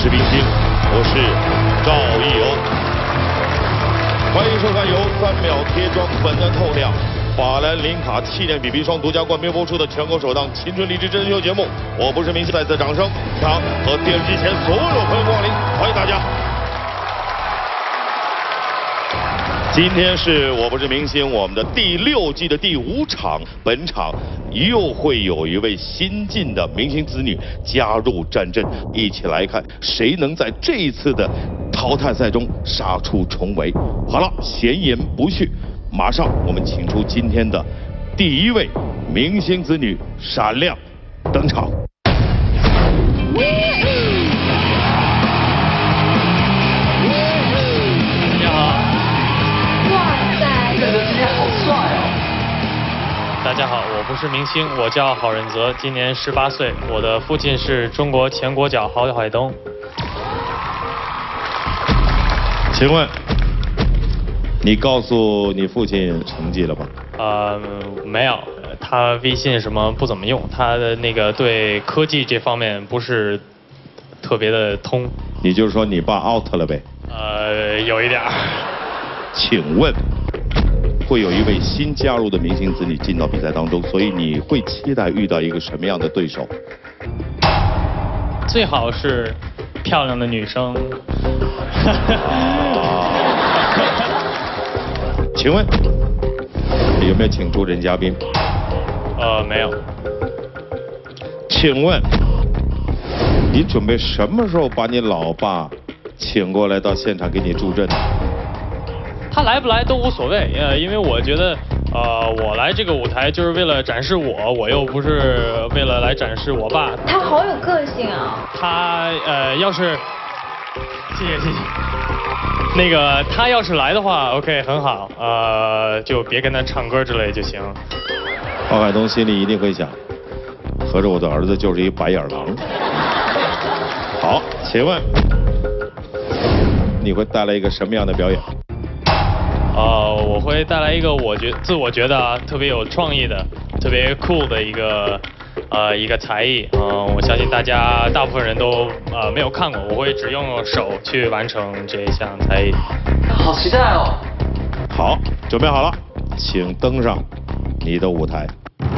是冰星，我是赵一欧，欢迎收看由3秒贴装粉嫩透亮法兰林卡气垫 BB 霜独家冠名播出的全国首档青春励志真人秀节目。我不是明星，再次掌声，他和电视机前所有朋友光临，欢迎大家。今天是我不是明星我们的第6季的第5场，本场又会有一位新晋的明星子女加入战阵，一起来看谁能在这一次的淘汰赛中杀出重围。好了，闲言不续，马上我们请出今天的第1位明星子女闪亮登场。 大家好，我不是明星，我叫郝仁泽，今年18岁，我的父亲是中国前国脚郝海东。 请问，你告诉你父亲成绩了吗？ 没有，他微信什么不怎么用，他的那个对科技这方面不是特别的通。 你就是说你爸 out 了呗？ 有一点。 请问，会有一位新加入的明星子女进到比赛当中，所以你会期待遇到一个什么样的对手？ 最好是漂亮的女生。 请问有没有请出人嘉宾？ 没有。 请问你准备什么时候把你老爸请过来到现场给你助阵？ 他来不来都无所谓，因为我觉得，我来这个舞台就是为了展示我又不是为了来展示我爸。 他好有个性啊！ 他要是，谢谢。那个他要是来的话 ，OK 很好，就别跟他唱歌之类就行。 郝海东心里一定会想，合着我的儿子就是一白眼狼。好，请问你会带来一个什么样的表演？ 我会带来一个自我觉得特别有创意的、特别酷的一个才艺。我相信大部分人都没有看过，我会只用手去完成这一项才艺。 好期待哦！ 好，准备好了，请登上你的舞台。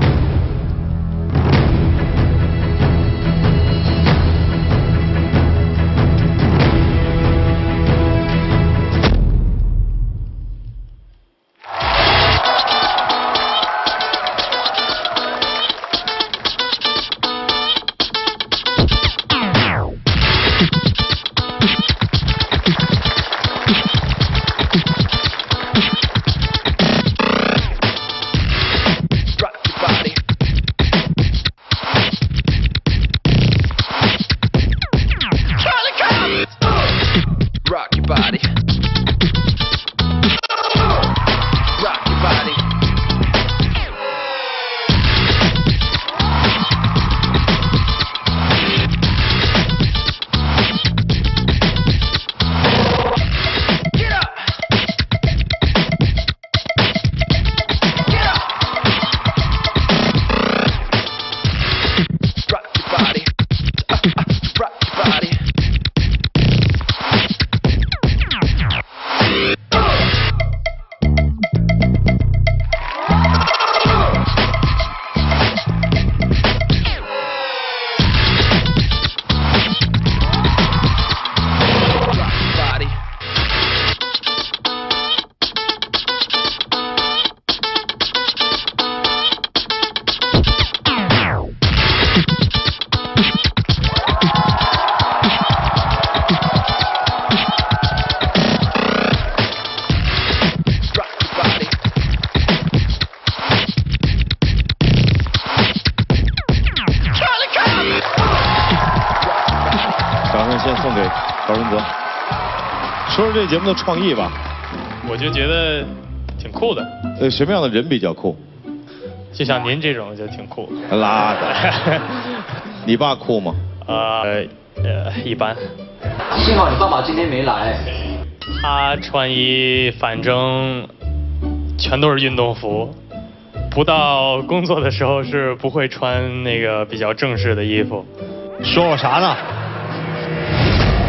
先送给郝仁泽。说说这节目的创意吧。 我就觉得挺酷的。 什么样的人比较酷？ 就像您这种就挺酷。 拉的。你爸酷吗？ 一般。 幸好你爸爸今天没来。 他穿衣反正全都是运动服，不到工作的时候是不会穿那个比较正式的衣服。 说我啥呢？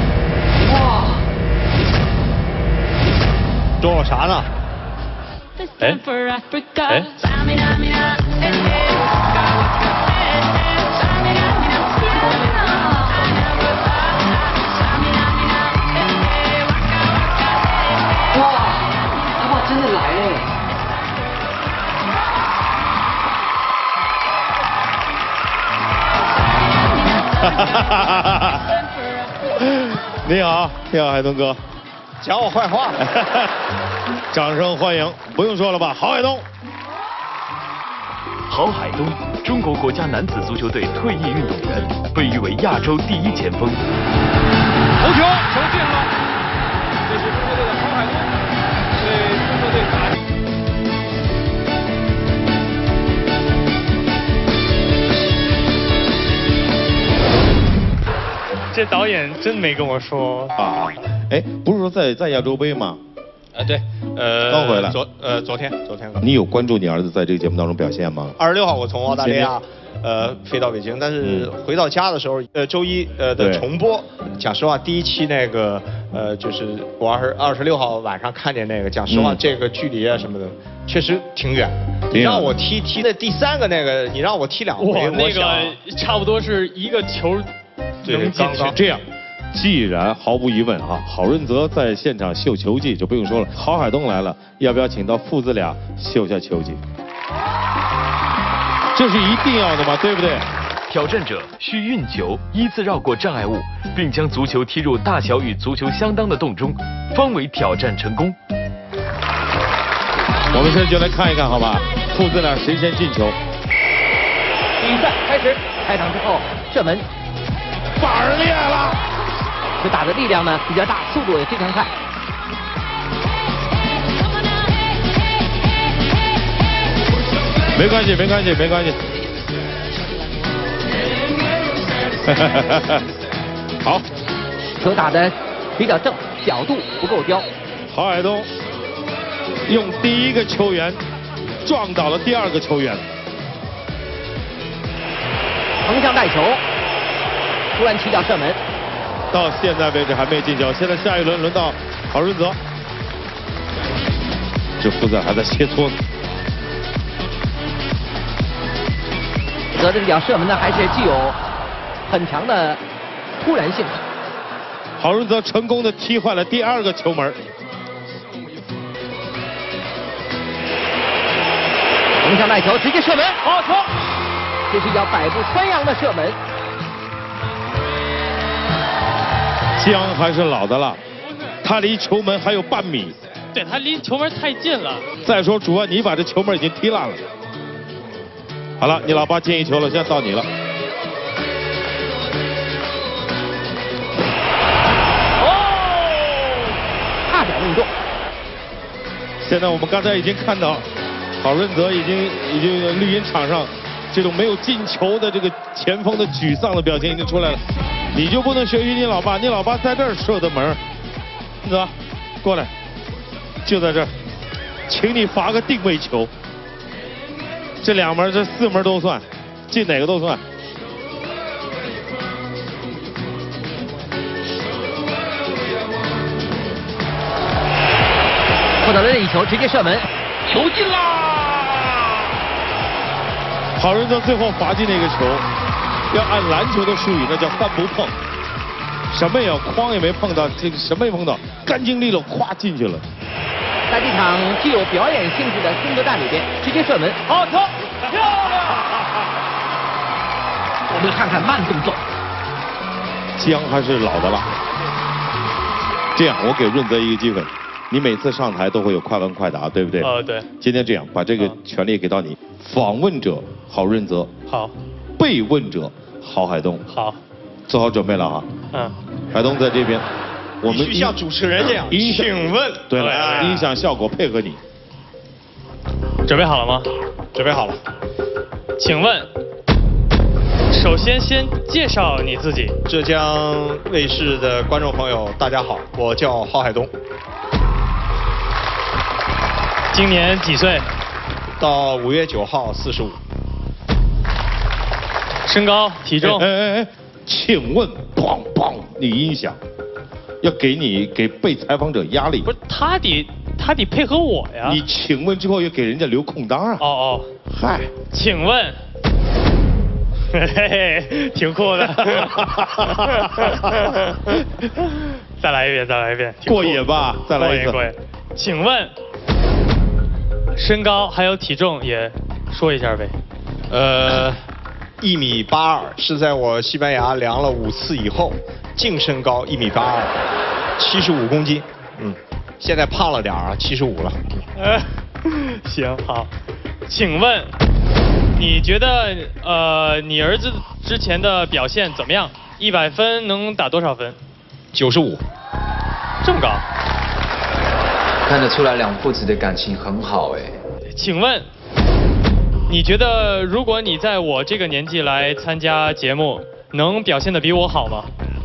做啥呢？ 哎，哎， 哇，阿爸真的来了。 你好，你好，海东哥， 讲我坏话。 掌声欢迎，不用说了吧，郝海东。 郝海东，中国国家男子足球队退役运动员，被誉为亚洲第一前锋。 头球进了，这是中国队的郝海东，对中国队打。 这导演真没跟我说啊，哎，不是说在亚洲杯吗？ 对， 刚回来。 昨天。 你有关注你儿子在这个节目当中表现吗 26号我从澳大利亚飞到北京，但是回到家的时候，周一的重播，讲实话，第一期那个就是我26号晚上看见那个，讲实话，这个距离啊什么的，确实挺远。你让我踢那第3个那个，你让我踢2回， 那个差不多是一个球能进去。 这样。既然毫无疑问啊，郝润泽在现场秀球技就不用说了，郝海东来了，要不要请到父子俩秀下球技？这是一定要的嘛，对不对？ 挑战者需运球，依次绕过障碍物，并将足球踢入大小与足球相当的洞中，方为挑战成功。 我们现在就来看一看，好吧？父子俩谁先进球？ 比赛开始，开场之后射门， 板儿裂了。 这打的力量呢比较大，速度也非常快。 没关系。好， 球打的比较正，角度不够刁。 郝海东用第一个球员撞倒了第2个球员。 横向带球，突然起脚射门。 到现在为止还没进球，现在下一轮轮到郝润泽，这父子还在切磋呢。 泽这脚射门呢，还是具有很强的突然性。 郝润泽成功的踢坏了第2个球门。 横向带球，直接射门，好球！这是一脚百步穿杨的射门。 姜还是老的辣，他离球门还有半米。 对，他离球门太近了。 再说主要你把这球门已经踢烂了。好了，你老爸进一球了，现在到你了。 踏脚运动。 现在我们刚才已经看到，郝润泽已经绿茵场上这种没有进球的这个前锋的沮丧的表情已经出来了。你就不能学习你老爸？你老爸在这儿射的门，子，过来，就在这儿，请你罚个定位球。这2门，这4门都算，进哪个都算。 获得了任意球，直接射门，球进啦！ 郝润泽最后罚进那个球。要按篮球的术语，那叫三不碰，什么也框也没碰到，这个什么也没碰到，干净利落，咵进去了。 在这场具有表演性质的争夺战里边，直接射门，好球，漂亮！我们看看慢动作。 姜还是老的辣。这样，我给润泽一个机会，你每次上台都会有快问快答，对不对？ 对。 今天这样，把这个权利给到你，访问者郝润泽。 好。 被问者郝海东。 好。 做好准备了啊。海东在这边，我们必须像主持人这样。请问。 对了，音响效果配合你。 准备好了吗？ 准备好了。 请问，首先介绍你自己。 浙江卫视的观众朋友，大家好，我叫郝海东。 今年几岁？ 到5月9号45。 身高体重？ 请问，砰砰，你音响要给被采访者压力。 不是他他得配合我呀。 你请问之后又给人家留空档啊？ 哦， 嗨， 请问，嘿嘿，挺酷的。再来一遍， 过瘾吧？再来一次。 过瘾。请问，身高还有体重也说一下呗。 1.82米是在我西班牙量了5次以后，净身高1.82米，75公斤。现在胖了点啊，75了。 行好，请问你觉得你儿子之前的表现怎么样？100分能打多少分 ？95。 这么高？ 看得出来两父子的感情很好哎。 请问你觉得如果你在我这个年纪来参加节目，能表现得比我好吗？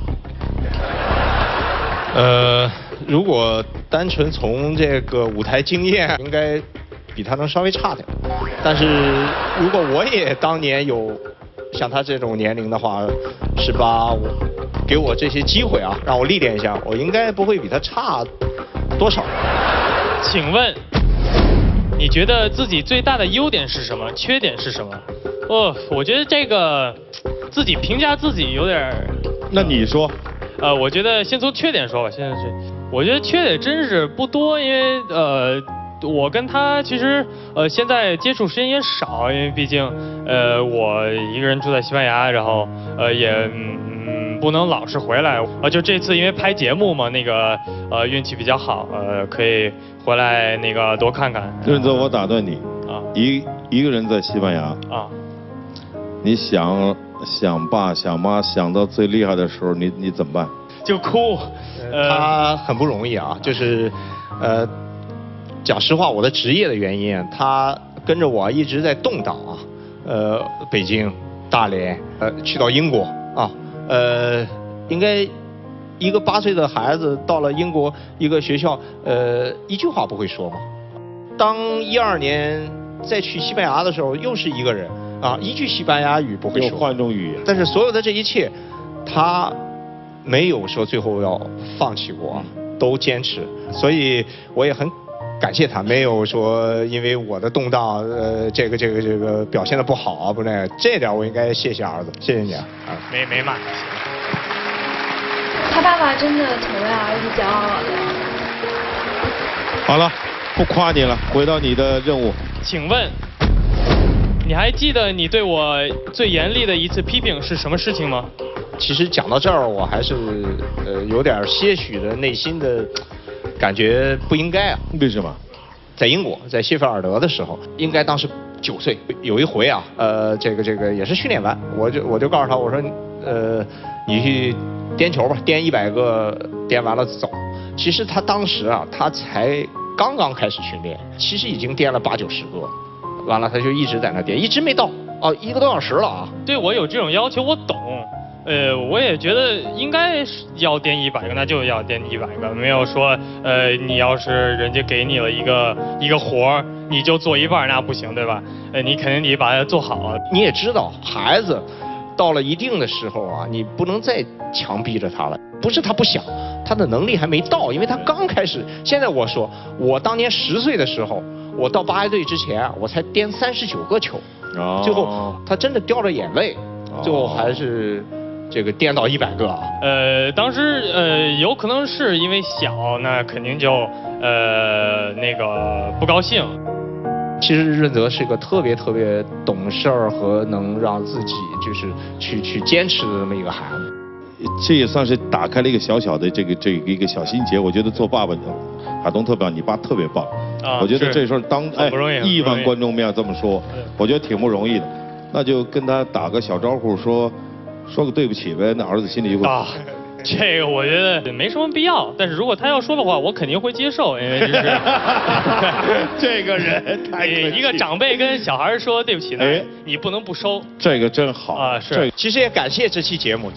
如果单纯从这个舞台经验，应该比他能稍微差点。但是如果我也当年有像他这种年龄的话，18，给我这些机会啊，让我历练一下，我应该不会比他差多少。 请问你觉得自己最大的优点是什么？缺点是什么？我觉得这个自己评价自己有点。 那你说？ 我觉得先从缺点说吧。我觉得缺点真是不多，因为我跟他其实现在接触时间也少，因为毕竟我一个人住在西班牙，然后也不能老是回来。就这次因为拍节目嘛，那个运气比较好，可以回来那个多看看。 润泽，我打断你啊，一个人在西班牙啊，你想爸想妈想到最厉害的时候，你怎么办？ 就哭。 他很不容易啊，就是讲实话，我的职业的原因，他跟着我一直在动荡啊，北京、大连，去到英国啊，应该一个8岁的孩子到了英国一个学校，一句话不会说嘛。当12年再去西班牙的时候，又是一个人啊，一句西班牙语不会说， 又换种语言。 但是所有的这一切，他没有说最后要放弃过，都坚持，所以我也很感谢他，没有说因为我的动荡，这个表现的不好啊，不那个，这点我应该谢谢儿子，谢谢你啊。 没骂。 他爸爸真的挺为儿子骄傲的。 好了，不夸你了，回到你的任务。 请问，你还记得你对我最严厉的一次批评是什么事情吗？ 其实讲到这儿，我还是有点些许的内心的感觉不应该啊。 为什么？ 在英国，在谢菲尔德的时候，应该当时9岁，有一回啊，这个也是训练完，我就告诉他，我说你去颠球吧，颠100个，颠完了走。其实他当时啊，他才刚刚开始训练，其实已经颠了80-90个，完了他就一直在那颠，一直没到，1个多小时了啊。 对我有这种要求，我懂。我也觉得应该要颠100个，那就要颠100个，没有说你要是人家给你了一个活儿，你就做一半，那不行，对吧？你肯定得把它做好啊。 你也知道，孩子到了一定的时候啊，你不能再强逼着他了。不是他不想，他的能力还没到，因为他刚开始。现在我说，我当年10岁的时候，我到8A队之前，我才颠39个球，最后他真的掉了眼泪，最后还是。这个颠到100个啊？ 当时有可能是因为小，那肯定就那个不高兴。 其实润泽是一个特别懂事儿和能让自己就是去坚持的这么一个孩子。 这也算是打开了一个小小的这个一个小心结。我觉得做爸爸的海东特别棒，你爸特别棒。我觉得这事儿亿万观众面这么说，我觉得挺不容易的。那就跟他打个小招呼说个对不起呗，那儿子心里就会。 这个我觉得没什么必要，但是如果他要说的话，我肯定会接受，因为就是这个人太一个长辈跟小孩说对不起，你不能不收。 这个真好啊，是。 其实也感谢这期节目。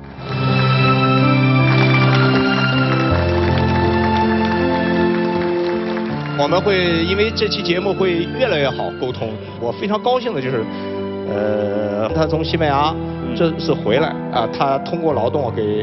我们会因为这期节目会越来越好沟通。我非常高兴的就是，他从西班牙这次回来啊，他通过劳动给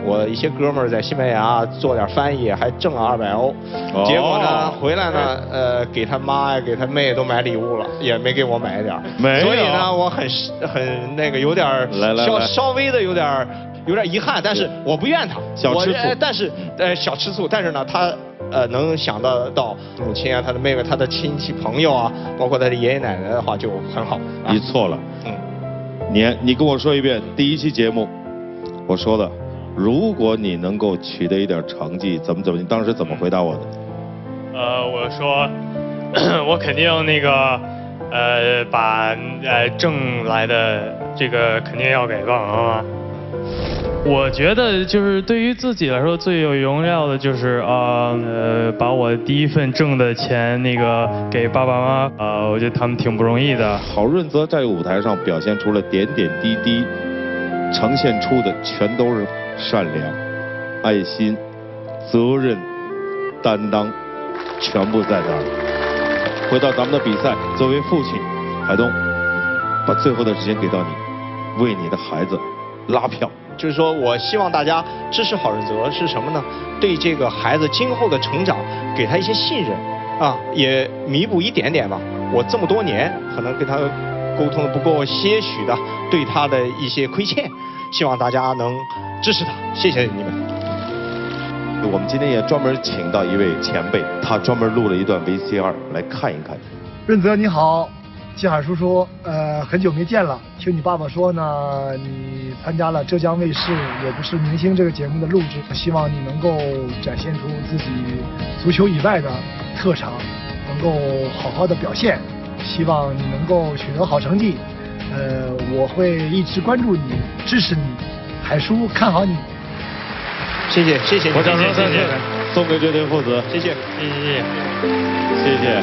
我一些哥们儿在西班牙做点翻译，还挣了200欧。结果呢，回来呢，给他妈呀，给他妹都买礼物了，也没给我买一点。 没有。 所以呢，我很那个有点稍微的有点遗憾，但是我不怨他， 小吃醋， 但是小吃醋，但是呢，他能想得到母亲啊，他的妹妹，他的亲戚朋友啊，包括他的爷爷奶奶的话就很好。 你错了，你跟我说一遍，第一期节目我说的，如果你能够取得一点成绩，怎么，你当时怎么回答我的？ 我说我肯定那个把挣来的这个肯定要给爸爸妈妈。我觉得就是对于自己来说最有荣耀的就是把我第一份挣的钱那个给爸爸妈妈，我觉得他们挺不容易的。 郝润泽在舞台上表现出了点点滴滴，呈现出的全都是善良、爱心、责任、担当，全部在这儿。回到咱们的比赛，作为父亲，海东，把最后的时间给到你，为你的孩子拉票。 就是说我希望大家支持郝润泽是什么呢？对这个孩子今后的成长，给他一些信任啊，也弥补一点点吧。我这么多年可能跟他沟通的不够些许的，对他的一些亏欠，希望大家能支持他，谢谢你们。 我们今天也专门请到一位前辈，他专门录了一段 VCR 来看一看。 润泽你好，金海叔叔，很久没见了。听你爸爸说呢，你参加了浙江卫视《我不是明星》这个节目的录制，希望你能够展现出自己足球以外的特长，能够好好的表现。希望你能够取得好成绩。我会一直关注你，支持你，海叔看好你。 谢谢谢谢， 我掌声谢谢，送给这对父子， 谢谢谢谢。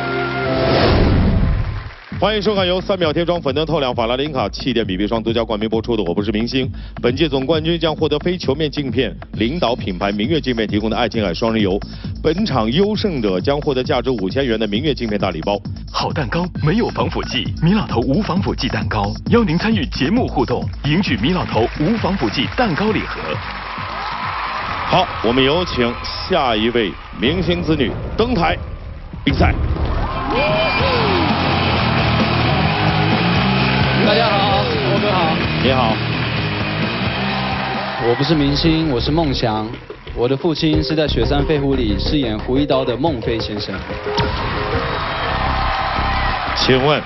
欢迎收看由3秒贴装粉灯透亮法拉林卡气垫 BB 霜独家冠名播出的《我不是明星》。本届总冠军将获得非球面镜片领导品牌明月镜片提供的爱琴海双人游。本场优胜者将获得价值5000元的明月镜片大礼包。 好蛋糕没有防腐剂，米老头无防腐剂蛋糕，邀您参与节目互动，赢取米老头无防腐剂蛋糕礼盒。 好，我们有请下一位明星子女登台比赛。 大家好，欧哥好。 你好。 我不是明星，我是孟翔。我的父亲是在《雪山飞狐》里饰演胡一刀的孟非先生。 请问，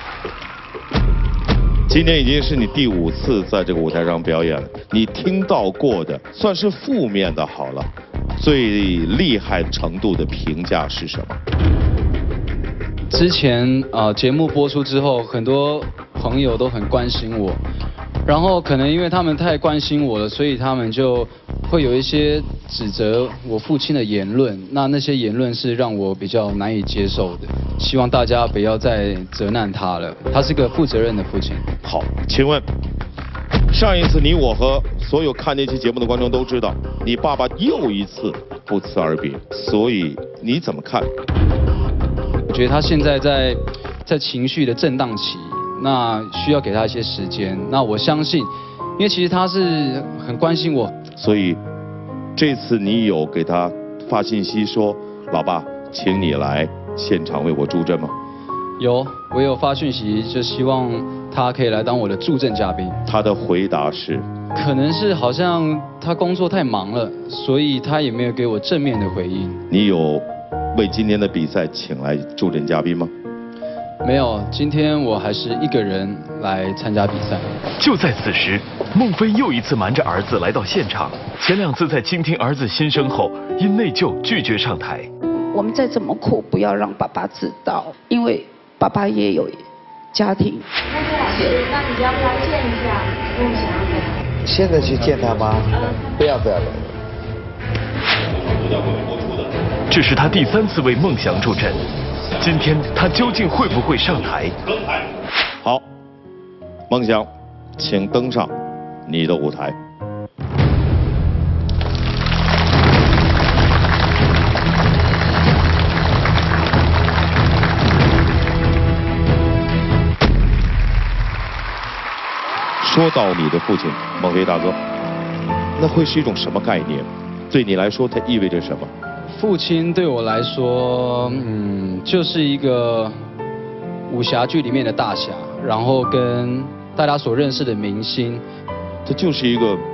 今天已经是你第5次在这个舞台上表演了，你听到过的算是负面的好了，最厉害程度的评价是什么？ 之前节目播出之后，很多朋友都很关心我，然后可能因为他们太关心我了，所以他们就会有一些指责我父亲的言论，那些言论是让我比较难以接受的，希望大家不要再责难他了，他是个负责任的父亲。 好，请问上一次你我和所有看那期节目的观众都知道，你爸爸又一次不辞而别，所以你怎么看？ 我觉得他现在在情绪的震荡期，那需要给他一些时间。那我相信，因为其实他是很关心我， 所以这次你有给他发信息说，老爸，请你来现场为我助阵吗？ 有，我有发讯息，就希望他可以来当我的助阵嘉宾。 他的回答是， 可能是好像他工作太忙了，所以他也没有给我正面的回应。 你有为今天的比赛请来助阵嘉宾吗？ 没有，今天我还是一个人来参加比赛。 就在此时，孟非又一次瞒着儿子来到现场。前2次在倾听儿子心声后，因内疚拒绝上台。 我们再怎么哭，不要让爸爸知道，因为爸爸也有家庭。 那你要不要见一下孟翔？ 现在去见他吗？不要。 这是他第3次为孟翔助阵，今天他究竟会不会上台？ 好，孟翔，请登上你的舞台。说到你的父亲孟非大哥， 那会是一种什么概念？对你来说，它意味着什么？ 父亲对我来说，就是一个武侠剧里面的大侠，然后跟大家所认识的明星， 他就是一个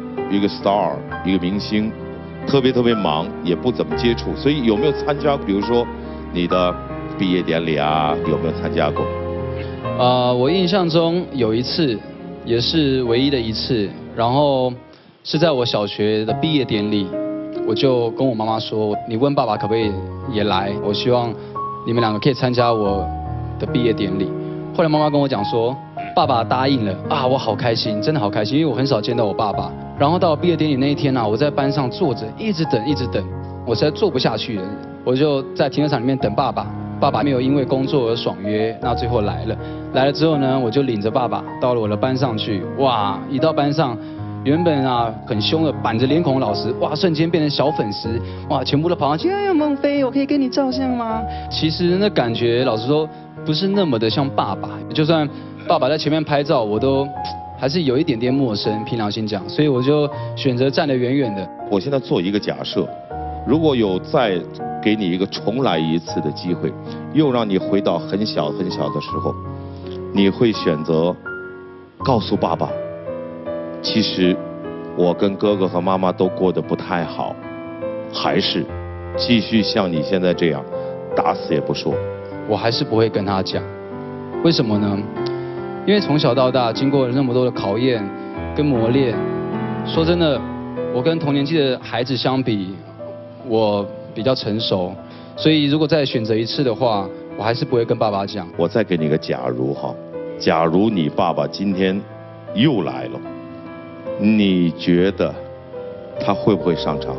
star， 一个明星，特别忙，也不怎么接触，所以有没有参加，比如说你的毕业典礼啊，有没有参加过？ 我印象中有一次，也是唯一的一次，然后是在我小学的毕业典礼，我就跟我妈妈说，你问爸爸可不可以也来，我希望你们两个可以参加我的毕业典礼。后来妈妈跟我讲说，爸爸答应了啊，我好开心，真的好开心，因为我很少见到我爸爸。然后到了毕业典礼那一天啊，我在班上坐着，一直等，我实在坐不下去了，我就在停车场里面等爸爸。爸爸没有因为工作而爽约，那最后来了之后呢，我就领着爸爸到了我的班上去。哇，一到班上，原本啊很凶的板着脸孔的老师，哇，瞬间变成小粉丝，哇，全部都跑上去，哎呀，孟非，我可以跟你照相吗？其实那感觉，老实说，不是那么的像爸爸。就算爸爸在前面拍照，我都还是有一点点陌生，凭良心讲，所以我就选择站得远远的。 我现在做一个假设，如果有再给你一个重来一次的机会，又让你回到很小的时候，你会选择告诉爸爸，其实我跟哥哥和妈妈都过得不太好，还是继续像你现在这样打死也不说？ 我还是不会跟他讲。为什么呢？因为从小到大经过了那么多的考验跟磨练，说真的，我跟同年纪的孩子相比，我比较成熟，所以如果再选择一次的话，我还是不会跟爸爸讲。 我再给你个假如哈，假如你爸爸今天又来了，你觉得他会不会上场？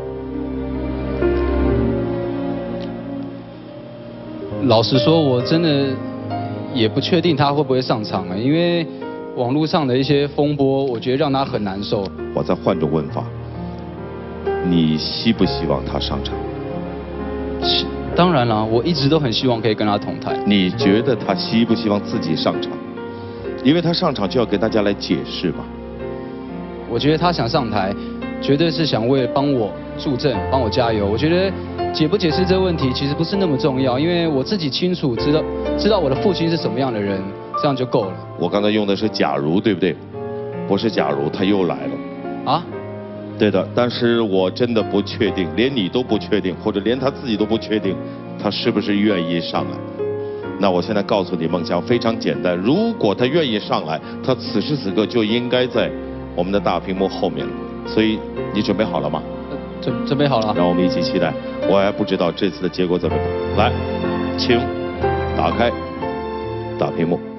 老实说，我真的也不确定他会不会上场，因为网络上的一些风波，我觉得让他很难受。 我再换种问法，你希不希望他上场？ 当然了，我一直都很希望可以跟他同台。 你觉得他希不希望自己上场？因为他上场就要给大家来解释嘛。 我觉得他想上台，绝对是想为了帮我助阵，帮我加油。我觉得解不解释这个问题其实不是那么重要，因为我自己清楚知道我的父亲是什么样的人，这样就够了。 我刚才用的是假如，对不对？不是假如，他又来了。 啊？ 对的，但是我真的不确定，连你都不确定，或者连他自己都不确定，他是不是愿意上来。那我现在告诉你，梦想非常简单，如果他愿意上来，他此时此刻就应该在我们的大屏幕后面了。所以你准备好了吗？ 准备好了。 让我们一起期待。我还不知道这次的结果怎么样。来，请打开大屏幕。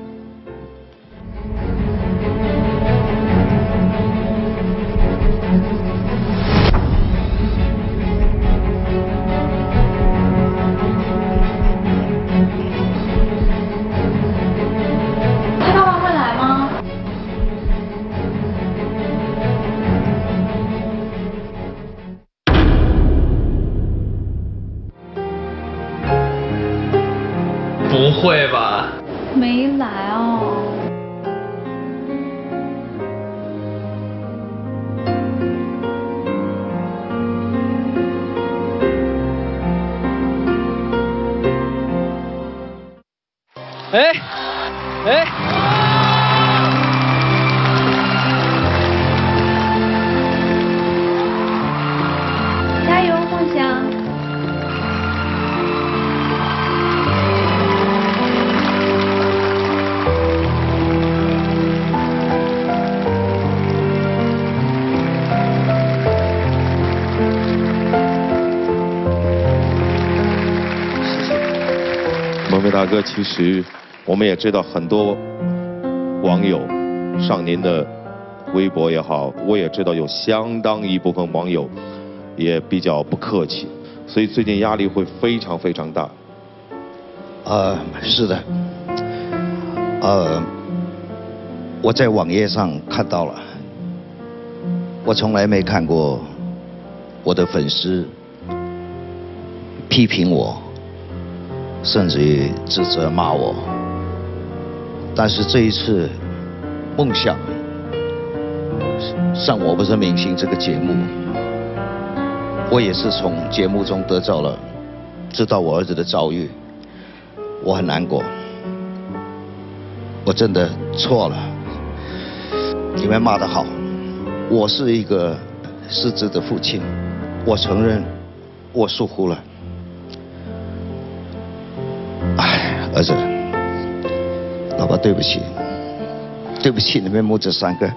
不会吧？ 没来哦。加油，梦想！ 孟非大哥，其实我们也知道很多网友上您的微博也好，我也知道有相当一部分网友也比较不客气，所以最近压力会非常非常大。 是的，我在网页上看到了，我从来没看过我的粉丝批评我，甚至于指责骂我，但是这一次梦想上《我不是明星》这个节目，我也是从节目中知道我儿子的遭遇，我很难过，我真的错了。你们骂得好，我是一个失职的父亲，我承认我疏忽了。哎，儿子，老爸对不起，对不起你们母子三个，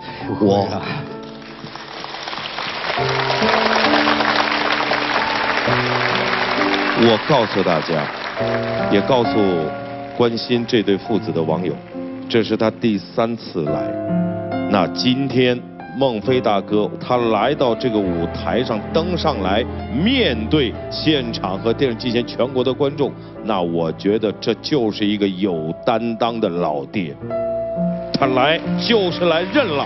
我告诉大家，也告诉关心这对父子的网友，这是他第3次来。那今天孟非大哥他来到这个舞台上登上来，面对现场和电视机前全国的观众，那我觉得这就是一个有担当的老爹，他来就是来认了。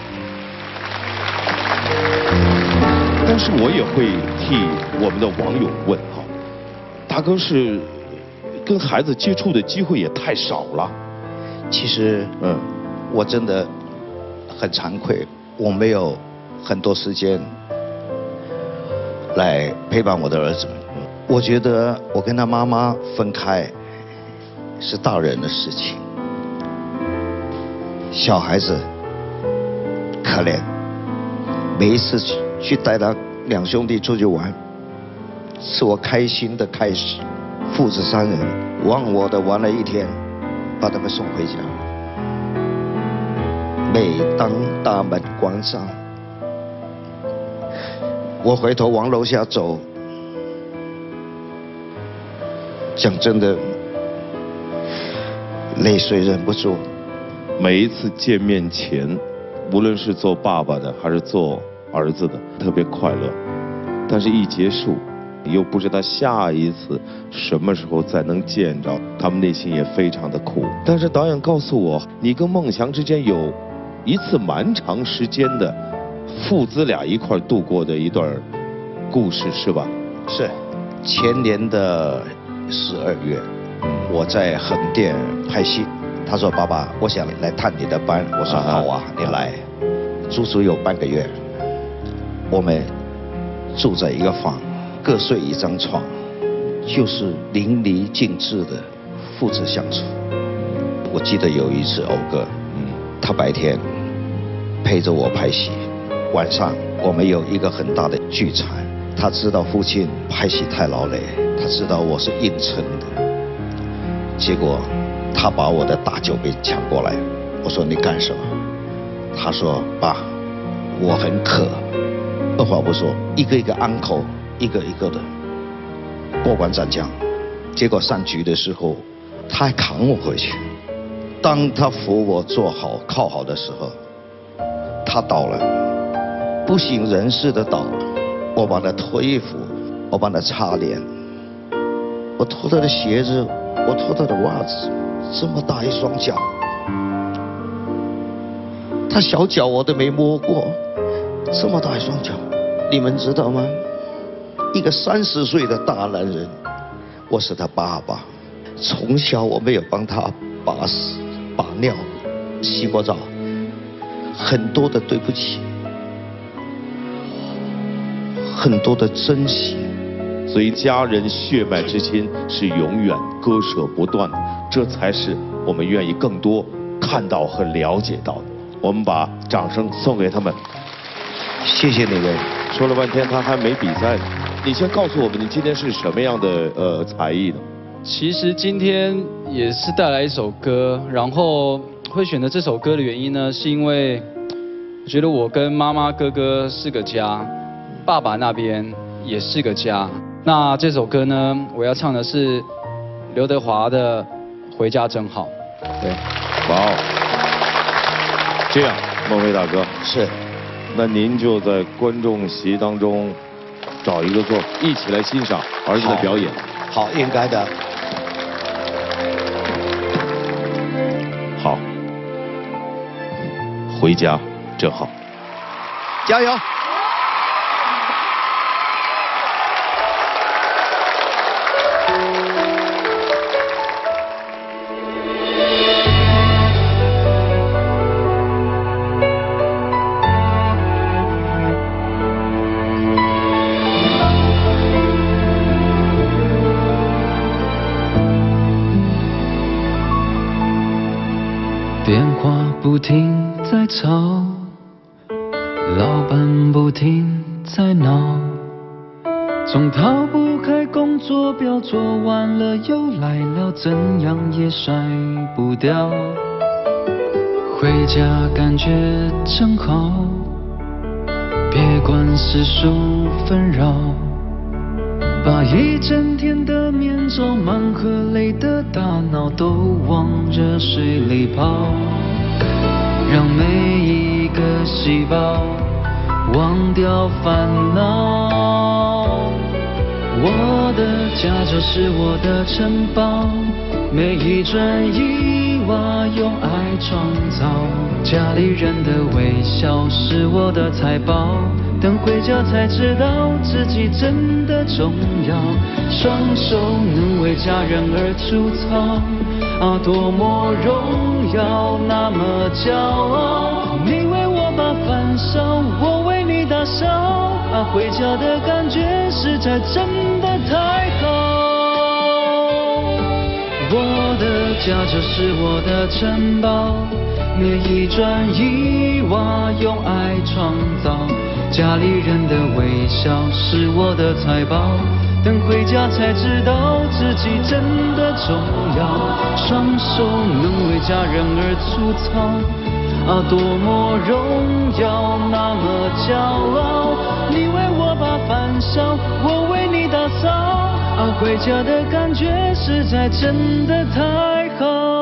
但是我也会替我们的网友问哈，大哥是跟孩子接触的机会也太少了。 其实，我真的很惭愧，我没有很多时间来陪伴我的儿子。我觉得我跟他妈妈分开是大人的事情，小孩子可怜，每一次去带他2兄弟出去玩，是我开心的开始。父子3人忘我的玩了1天，把他们送回家。每当大门关上，我回头往楼下走，讲真的，泪水忍不住。 每一次见面前，无论是做爸爸的还是做儿子的，特别快乐。但是一结束，又不知道下一次什么时候再能见着，他们内心也非常的苦。但是导演告诉我，你跟孟祥之间有一次蛮长时间的父子俩一块度过的一段故事，是吧？ 是，前年的12月，我在横店拍戏，他说：“爸爸，我想来探你的班。”我说：“好啊，你来。”足足有半个月，我们住在一个房，各睡一张床，就是淋漓尽致的父子相处。我记得有一次讴歌，他白天陪着我拍戏，晚上我们有一个很大的聚餐。他知道父亲拍戏太劳累，他知道我是硬撑的，结果他把我的大酒杯抢过来。我说：“你干什么？”他说：“爸，我很渴。”二话不说，一个一个安口，一个一个的过关斩将。结果上局的时候，他还扛我回去。当他扶我坐好靠好的时候，他倒了，不省人事的倒了。我帮他脱衣服，我帮他擦脸，我脱他的鞋子，我脱他的袜子，这么大一双脚，他小脚我都没摸过，这么大一双脚，你们知道吗？一个30岁的大男人，我是他爸爸，从小我没有帮他把屎、把尿、洗过澡，很多的对不起，很多的珍惜。 所以家人血脉之亲是永远割舍不断的，这才是我们愿意更多看到和了解到的。我们把掌声送给他们。 谢谢你们。 说了半天他还没比赛呢，你先告诉我们你今天是什么样的才艺呢？ 其实今天也是带来一首歌，然后会选择这首歌的原因呢，是因为我觉得我跟妈妈、哥哥是个家，爸爸那边也是个家。那这首歌呢，我要唱的是刘德华的《回家真好》。对， 哇哦，这样，孟非大哥是， 那您就在观众席当中找一个座，一起来欣赏儿子的表演。 好，应该的。 好，回家真好， 加油！ 吵，老板不停在闹，总逃不开工作表，做完了又来了，怎样也甩不掉。回家感觉真好，别管世俗纷扰，把一整天的面罩、忙和累的大脑都往热水里泡，让每一个细胞忘掉烦恼。我的家就是我的城堡，每一砖一瓦用爱创造，家里人的微笑是我的财宝，等回家才知道自己真的重要，双手能为家人而粗糙，啊，多么荣耀，那么骄傲。你为我把饭烧，我为你打扫，啊，回家的感觉实在真的太好。我的家就是我的城堡，每一砖一瓦用爱创造，家里人的微笑是我的财宝，等回家才知道自己真的重要，双手能为家人而粗糙，啊，多么荣耀，那么骄傲。你为我把饭烧，我为你打扫，啊，回家的感觉实在真的太好。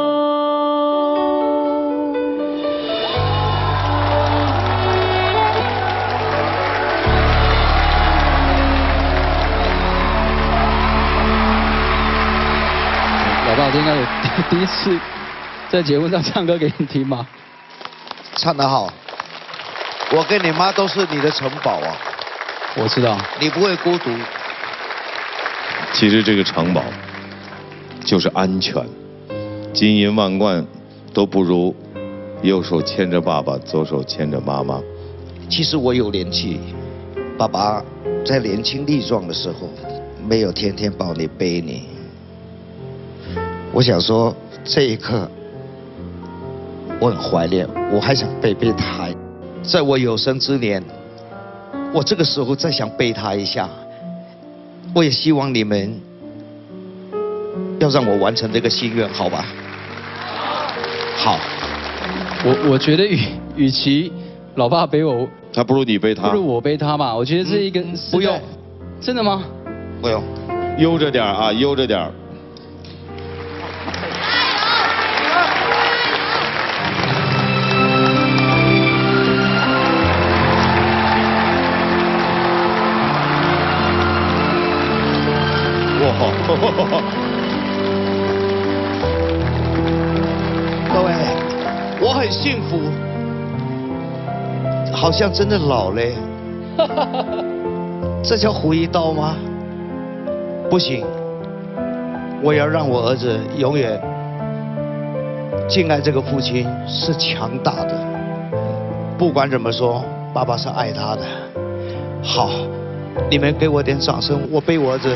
老爸，这应该有第一次在节目上唱歌给你听吗？ 唱得好，我跟你妈都是你的城堡啊。 我知道。 你不会孤独。 其实这个城堡就是安全，金银万贯都不如右手牵着爸爸，左手牵着妈妈。 其实我有年纪，爸爸在年轻力壮的时候，没有天天抱你背你。我想说，这一刻我很怀念，我还想背他。在我有生之年，我这个时候再想背他一下。我也希望你们要让我完成这个心愿，好吧？好。 我觉得与其老爸背我， 还不如你背他。 不如我背他吧。我觉得这一个不用。 真的吗？ 不用。 悠着点啊，悠着点。 各位，我很幸福，好像真的老嘞。这叫胡一刀吗？不行，我要让我儿子永远敬爱这个父亲是强大的。不管怎么说，爸爸是爱他的。好，你们给我点掌声，我背我儿子。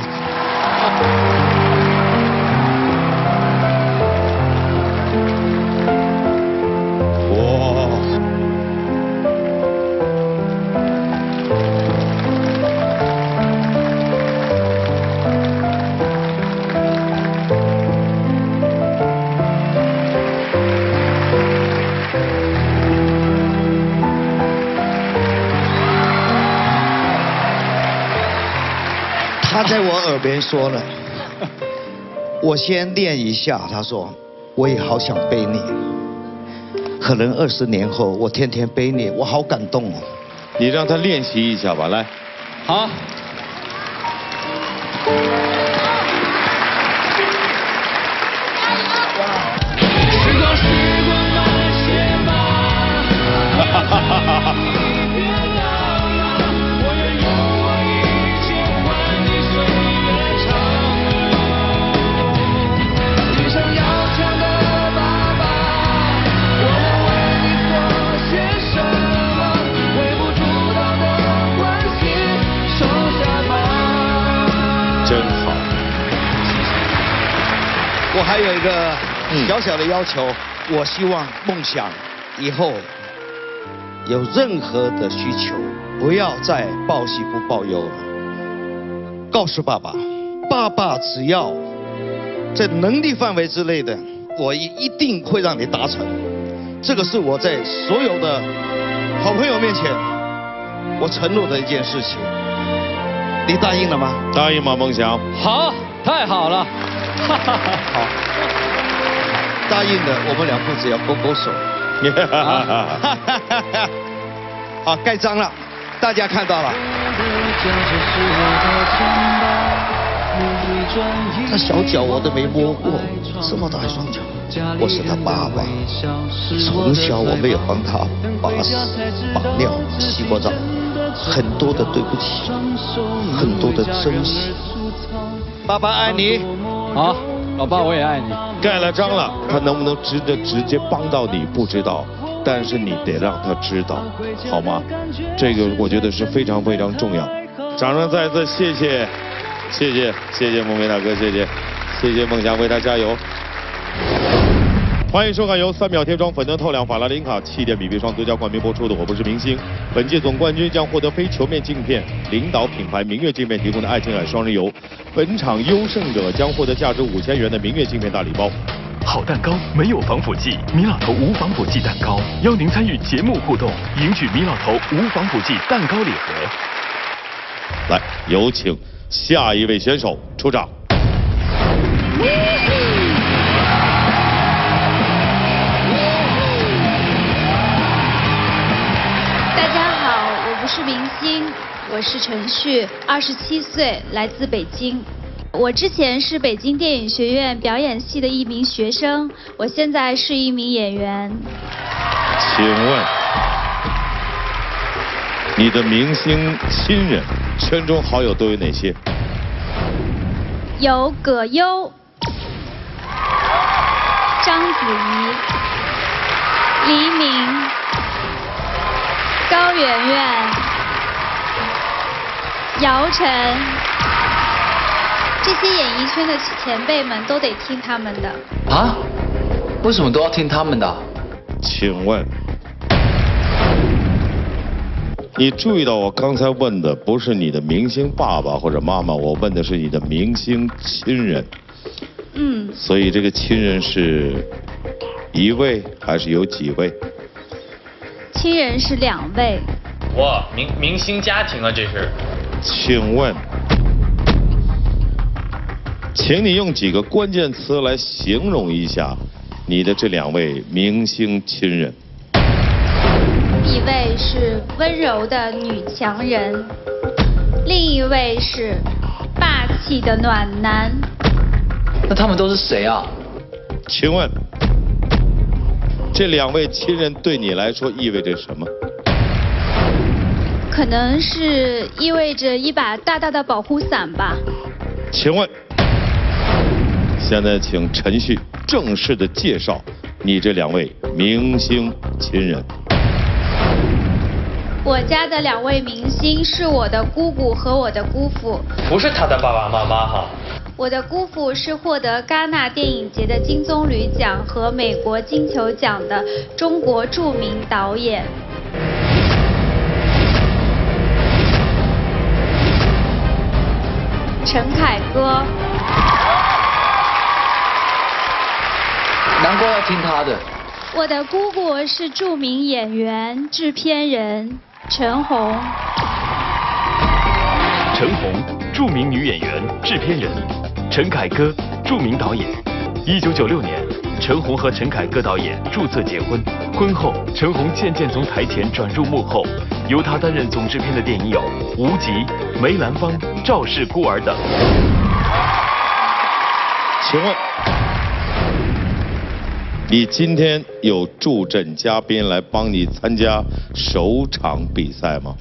他在我耳边说了，我先练一下。他说，我也好想背你，可能20年后我天天背你，我好感动哦。 你让他练习一下吧，来。 好。 时光慢些吧。哈哈哈哈哈。 真好。 我还有一个小小的要求，我希望梦想以后有任何的需求，不要再报喜不报忧了。告诉爸爸，爸爸只要在能力范围之内的，我一定会让你达成。这个是我在所有的好朋友面前，我承诺的一件事情。你答应了吗？ 答应吗，梦想？ 好，太好了。 好，答应的，我们两父子要勾勾手。好，盖章了，大家看到了。他小脚我都没摸过，这么大一双脚。我是他爸爸，从小我没有帮他把屎、把尿、洗过澡，很多的对不起，很多的珍惜。爸爸爱你。 好，老爸我也爱你。 盖了章了，他能不能直接帮到你不知道，但是你得让他知道，好吗？这个我觉得是非常非常重要。掌声再次谢谢孟梅大哥，谢谢孟祥，为他加油。欢迎收看由3秒贴装粉嫩透亮法拉林卡气垫 BB 霜独家冠名播出的《我不是明星》。本届总冠军将获得非球面镜片领导品牌明月镜片提供的爱琴海双人游。本场优胜者将获得价值5000元的明月镜片大礼包。 好蛋糕没有防腐剂，米老头无防腐剂蛋糕，邀您参与节目互动，赢取米老头无防腐剂蛋糕礼盒。 来，有请下一位选手出场。 我是明星，我是陈旭，27岁，来自北京。我之前是北京电影学院表演系的一名学生，我现在是一名演员。 请问，你的明星亲人圈中好友都有哪些？ 有葛优、章子怡、黎明、高圆圆、姚晨，这些演艺圈的前辈们都得听他们的。 啊？为什么都要听他们的？ 请问，你注意到我刚才问的不是你的明星爸爸或者妈妈，我问的是你的明星亲人。 嗯。 所以这个亲人是一位还是有几位？ 亲人是2位。 哇，明星家庭啊，这是。 请问，请你用几个关键词来形容一下你的这2位明星亲人。 一位是温柔的女强人，另一位是霸气的暖男。 那他们都是谁啊？ 请问，这2位亲人对你来说意味着什么？ 可能是意味着一把大大的保护伞吧。 请问，现在请陈旭正式的介绍你这2位明星亲人。 我家的2位明星是我的姑姑和我的姑父。 不是他的爸爸妈妈哈。 我的姑父是获得戛纳电影节的金棕榈奖和美国金球奖的中国著名导演。陈凯歌。 难怪要听他的。 我的姑姑是著名演员、制片人陈红。 陈红，著名女演员、制片人；陈凯歌，著名导演。1996年，陈红和陈凯歌导演注册结婚。婚后，陈红渐渐从台前转入幕后，由他担任总制片的电影有《无极》《梅兰芳》《赵氏孤儿》等。 请问，你今天有助阵嘉宾来帮你参加首场比赛吗？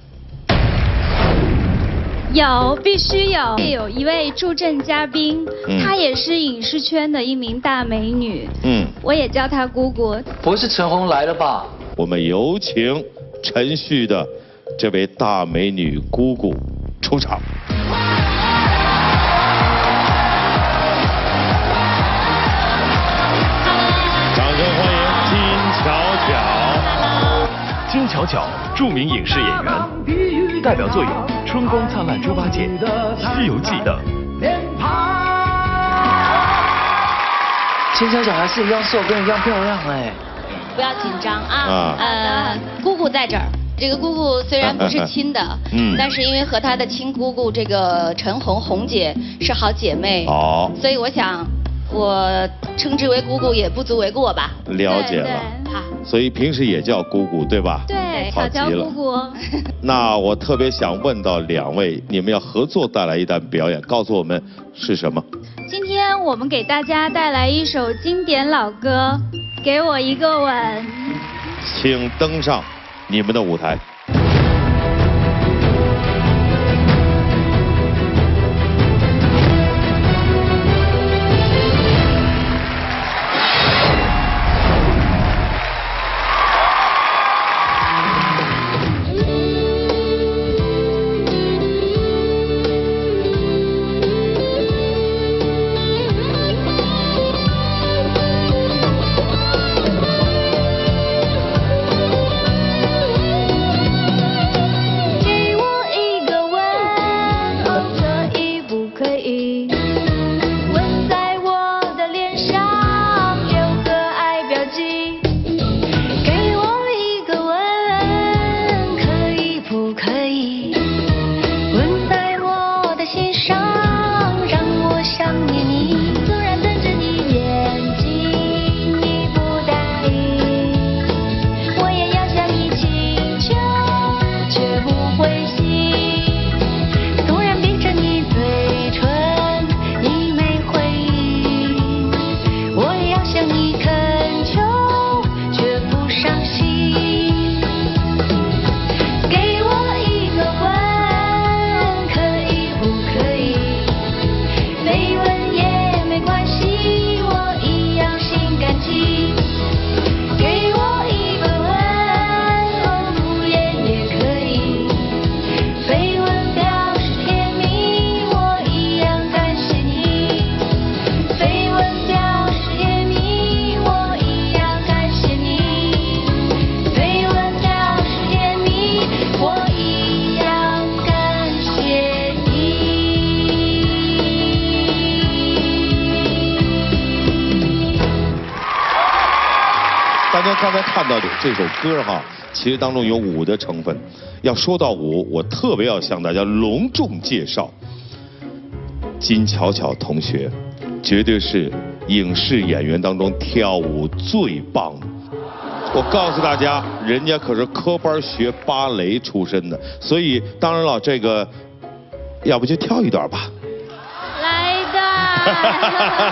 有，必须有。有一位助阵嘉宾，她也是影视圈的一名大美女。我也叫她姑姑。 不是陈红来了吧？ 我们有请陈旭的这位大美女姑姑出场。 金巧巧，著名影视演员，代表作有《春光灿烂猪八戒》《西游记》等。 金巧巧还是一样瘦，跟一样漂亮哎。 不要紧张啊。姑姑在这儿。这个姑姑虽然不是亲的，但是因为和她的亲姑姑这个陈红红姐是好姐妹，所以我想我称之为姑姑也不足为过吧。 了解了。好。所以平时也叫姑姑对吧？ 对，巧巧姑姑。 那我特别想问到2位，你们要合作带来一段表演，告诉我们是什么？ 今天我们给大家带来一首经典老歌《给我一个吻》。 请登上你们的舞台。大家刚才看到的这首歌哈，其实当中有舞的成分。要说到舞，我特别要向大家隆重介绍金巧巧同学，绝对是影视演员当中跳舞最棒的。我告诉大家，人家可是科班学芭蕾出身的，所以当然了，这个要不就跳一段吧。 来的。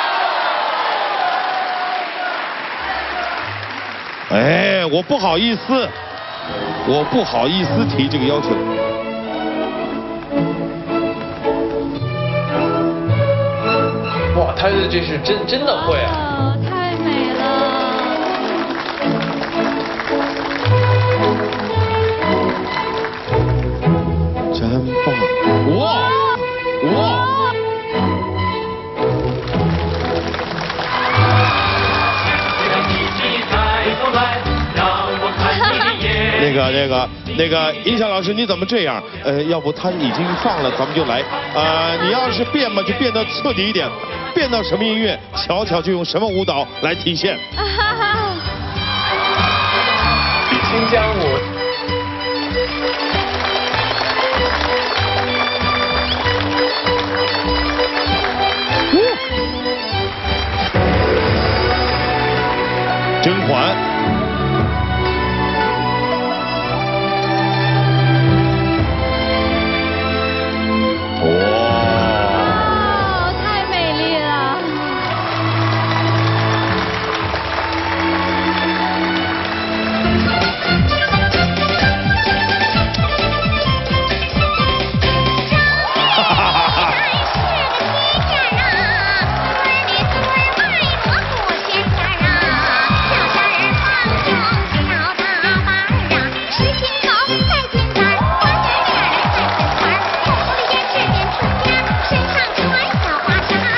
哎，我不好意思提这个要求。 哇，他这是真的会啊！ 太美了。 真棒！哇！那个音响老师你怎么这样？要不他已经放了，咱们就来。你要是变嘛，就变得彻底一点，变到什么音乐，巧巧就用什么舞蹈来体现。 清江舞。 甄嬛。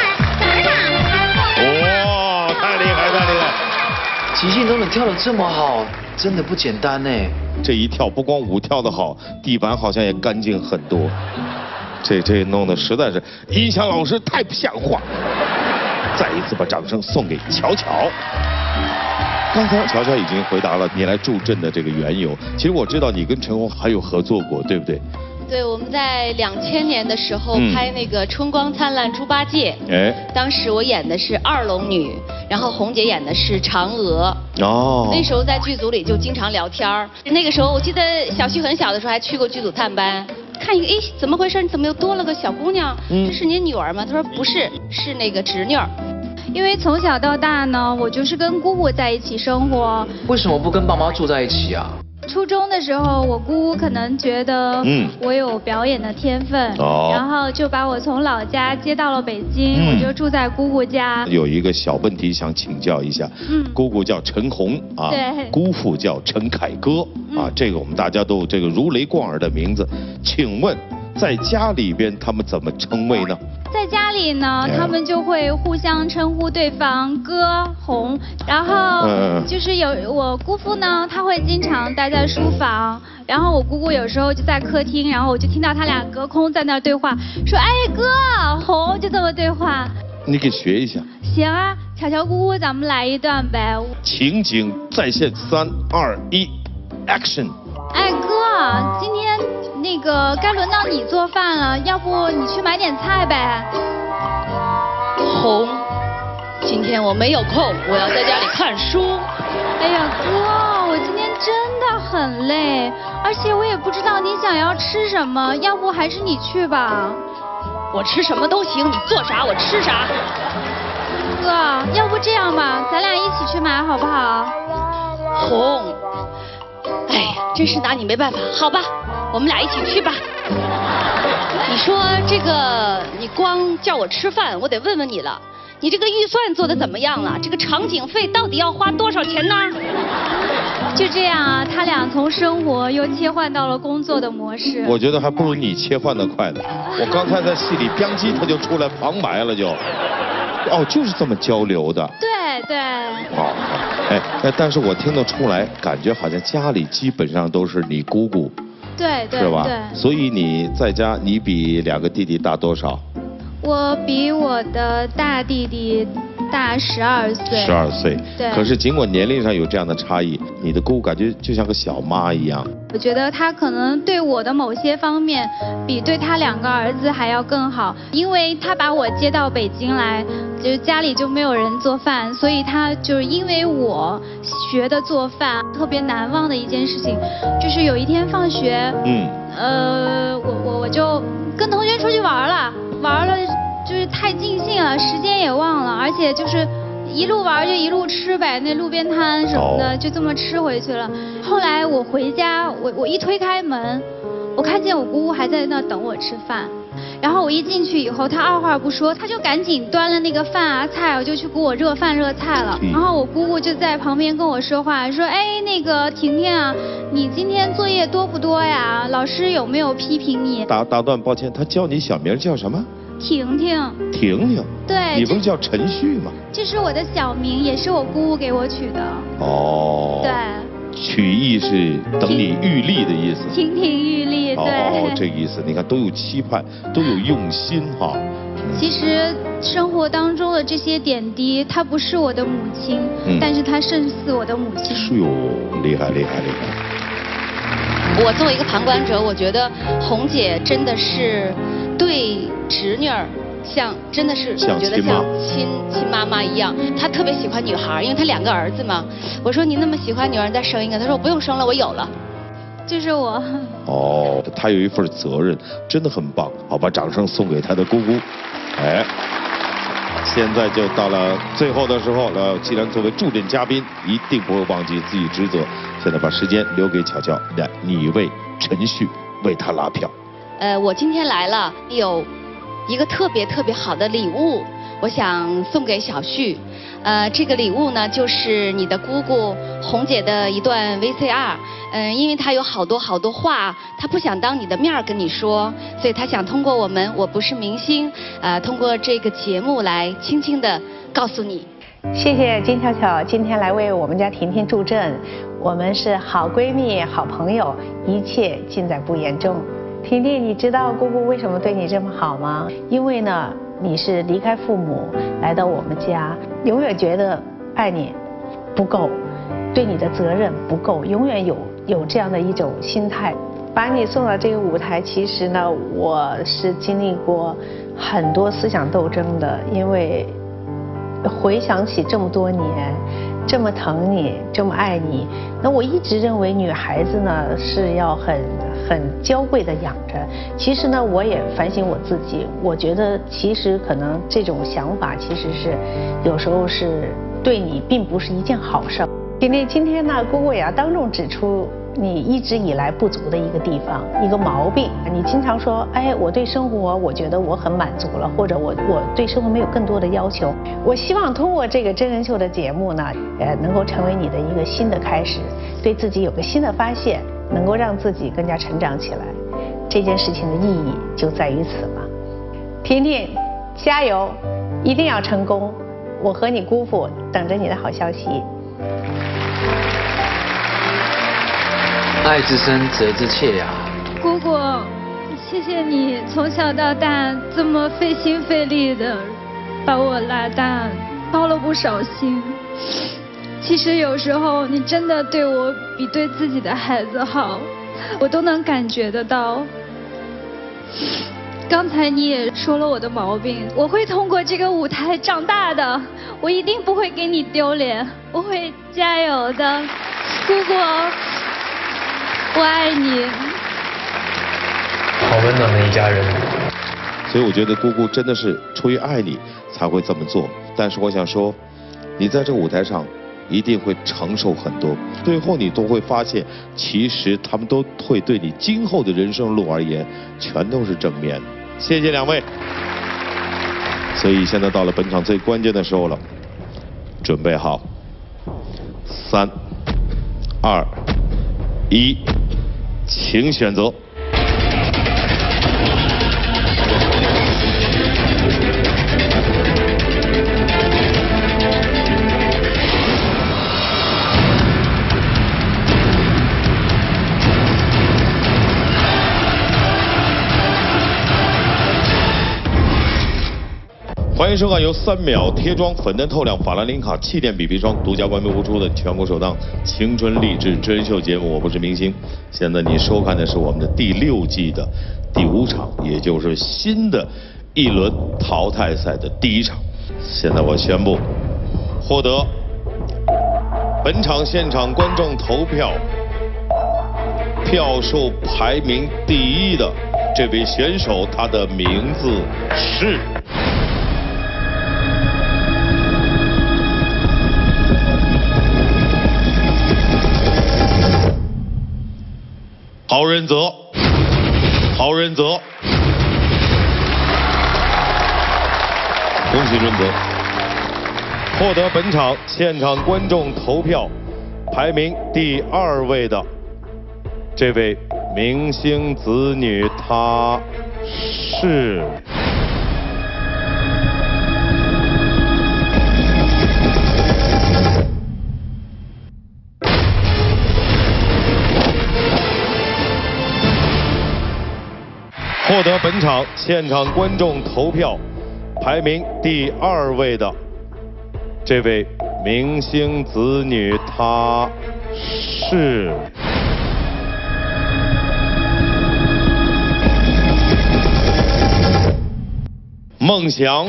即兴都能跳得这么好， 真的不简单呢。 这一跳不光舞跳得好，地板好像也干净很多。这弄得实在是音响老师太不像话。再一次把掌声送给乔乔。刚才乔乔已经回答了你来助阵的这个缘由。其实我知道你跟陈红还有合作过，对不对？ 对，我们在2000年的时候拍那个《春光灿烂猪八戒》，当时我演的是二龙女，然后红姐演的是嫦娥。哦。那时候在剧组里就经常聊天儿。那个时候我记得小旭很小的时候还去过剧组探班，看一个，哎，怎么回事？你怎么又多了个小姑娘？这是您女儿吗？他说不是，是那个侄女儿。 因为从小到大呢，我就是跟姑姑在一起生活。 为什么不跟爸妈住在一起啊？ 初中的时候，我姑姑可能觉得我有表演的天分，然后就把我从老家接到了北京，我就住在姑姑家。 有一个小问题想请教一下，姑姑叫陈红啊，姑父叫陈凯歌啊，这个我们大家都有这个如雷贯耳的名字，请问在家里边他们怎么称谓呢？ 在家里呢，他们就会互相称呼对方哥、红，然后就是我姑父呢，他会经常待在书房，然后我姑姑有时候就在客厅，然后我就听到他俩隔空在那对话，说哎哥、红，就这么对话。 你给学一下。 行啊，巧巧姑姑，咱们来一段呗。 情景再现，3、2、1 ，Action。 哎哥，今天那个该轮到你做饭了，要不你去买点菜呗？ 红，今天我没有空，我要在家里看书。 哎呀哥，我今天真的很累，而且我也不知道你想要吃什么，要不还是你去吧。 我吃什么都行，你做啥我吃啥。 哥，要不这样吧，咱俩一起去买好不好？ 红。哎呀，真是拿你没办法，好吧，我们俩一起去吧。你说这个，你光叫我吃饭，我得问问你了，你这个预算做的怎么样了？这个场景费到底要花多少钱呢？ 就这样啊，他俩从生活又切换到了工作的模式。 我觉得还不如你切换的快呢。我刚才在戏里吧唧他就出来旁白了就。哦，就是这么交流的。 对对。 好，哎，但是我听得出来，感觉好像家里基本上都是你姑姑。 对对。 是吧？ 对。 所以你在家，你比2个弟弟大多少？ 我比我的大弟弟大12岁。 12岁。 对。 可是尽管年龄上有这样的差异，你的姑姑感觉就像个小妈一样。 我觉得他可能对我的某些方面，比对他2个儿子还要更好，因为他把我接到北京来，就家里就没有人做饭，所以他就是因为我学的做饭。特别难忘的一件事情，就是有一天放学，我就跟同学出去玩了，就是太尽兴了，时间也忘了，而且就是一路玩就一路吃呗，那路边摊什么的就这么吃回去了。后来我回家，我一推开门，我看见我姑姑还在那等我吃饭。然后我一进去以后，她二话不说，她就赶紧端了那个饭啊菜，我就去给我热饭热菜了。然后我姑姑就在旁边跟我说话，说哎那个婷婷啊，你今天作业多不多呀？老师有没有批评你？ 打断，抱歉，他叫你小名叫什么？ 婷婷。 婷婷。 对。 你不是叫陈旭吗？ 这是我的小名，也是我姑姑给我取的。 哦。 对。 取意是等你玉立的意思。 亭亭玉立，对。 哦，这个意思，你看都有期盼，都有用心哈。 其实生活当中的这些点滴，她不是我的母亲，但是她胜似我的母亲。 是哟，厉害。 我作为一个旁观者，我觉得红姐真的是对侄女儿。真的是我觉得像亲妈妈一样，她特别喜欢女孩，因为她2个儿子嘛。我说你那么喜欢女儿，再生一个。她说我不用生了，我有了。 就是我。 哦，她有一份责任，真的很棒。好，把掌声送给她的姑姑。哎，现在就到了最后的时候了。既然作为助阵嘉宾，一定不会忘记自己职责。现在把时间留给巧巧，你为陈旭为他拉票。 我今天来了，有一个特别好的礼物，我想送给小旭。这个礼物呢，就是你的姑姑红姐的一段 VCR。因为她有好多话，她不想当你的面跟你说，所以她想通过我不是明星，通过这个节目来轻轻的告诉你。 谢谢金巧巧今天来为我们家婷婷助阵。 我们是好闺蜜、好朋友，一切尽在不言中。婷婷，你知道姑姑为什么对你这么好吗？因为呢，你是离开父母来到我们家，永远觉得爱你不够，对你的责任不够，永远有这样的一种心态。把你送到这个舞台，其实呢，我是经历过很多思想斗争的，因为回想起这么多年，这么疼你，这么爱你，那我一直认为女孩子呢是要很娇贵的养着。其实呢，我也反省我自己，我觉得其实可能这种想法其实是有时候是对你并不是一件好事。婷婷，今天呢，姑姑也要当众指出你一直以来不足的一个地方，一个毛病。你经常说，哎，我对生活我觉得我很满足了，或者我对生活没有更多的要求。我希望通过这个真人秀的节目呢，能够成为你的一个新的开始，对自己有个新的发现，能够让自己更加成长起来。这件事情的意义就在于此嘛。婷婷，加油，一定要成功！我和你姑父等着你的好消息。 爱之深，责之切呀。 姑姑，谢谢你从小到大这么费心费力的把我拉大，操了不少心。其实有时候你真的对我比对自己的孩子好，我都能感觉得到。刚才你也说了我的毛病，我会通过这个舞台长大的，我一定不会给你丢脸，我会加油的，姑姑。我爱你， 好温暖的一家人。 所以我觉得姑姑真的是出于爱你才会这么做。但是我想说，你在这个舞台上一定会承受很多，最后你都会发现，其实他们都会对你今后的人生路而言，全都是正面。谢谢两位。所以现在到了本场最关键的时候了，准备好，3、2、1。请选择。欢迎收看由3秒贴装粉嫩透亮法兰林卡气垫 BB 霜独家冠名播出的全国首档青春励志真人秀节目《我不是明星》。现在你收看的是我们的第6季的第5场，也就是新的一轮淘汰赛的第1场。现在我宣布，获得本场现场观众投票票数排名第1的这位选手，他的名字是。郝仁泽，郝仁泽，恭喜仁泽，获得本场现场观众投票排名第2位的这位明星子女，她是。获得本场现场观众投票排名第2位的这位明星子女，她是孟祥。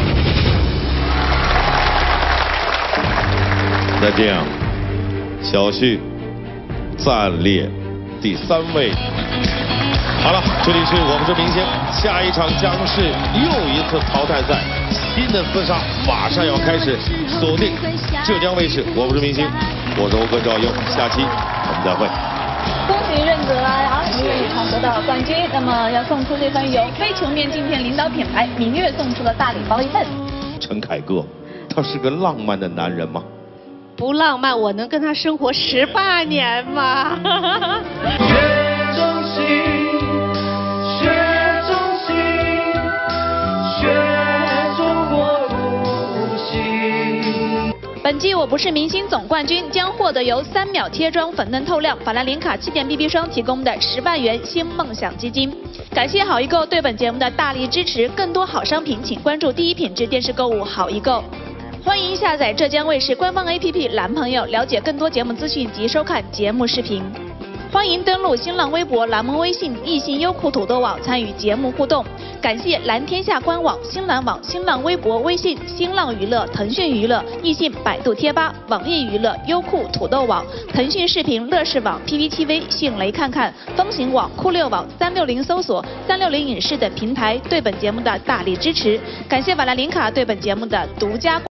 那这样，小旭暂列第3位。好了，这里是我们是明星，下一场将是又一次淘汰赛，新的厮杀马上要开始，锁定浙江卫视《我不是明星》，我是欧哥赵优，下期我们再会。 恭喜任泽1月1场得到冠军，那么要送出这份由非球面镜片领导品牌芈月送出的大礼包1份。 陈凯歌，他是个浪漫的男人吗？ 不浪漫，我能跟他生活18年吗？本季我不是是明星总冠军将获得由3秒贴装粉嫩透亮法兰林卡气垫 BB 霜提供的10万元新梦想基金。感谢好易购对本节目的大力支持，更多好商品请关注第一品质电视购物好易购。欢迎下载浙江卫视官方 APP 蓝朋友，了解更多节目资讯及收看节目视频。欢迎登录新浪微博、蓝萌微信、易信优酷土豆网参与节目互动。感谢蓝天下官网、新蓝网、新浪微博、微信、新浪娱乐、腾讯娱乐、易信、百度贴吧、网易娱乐、优酷土豆网、腾讯视频、乐视网、PPTV、迅雷看看、风行网、酷六网、360搜索、360影视等平台对本节目的大力支持。感谢法兰林卡对本节目的独家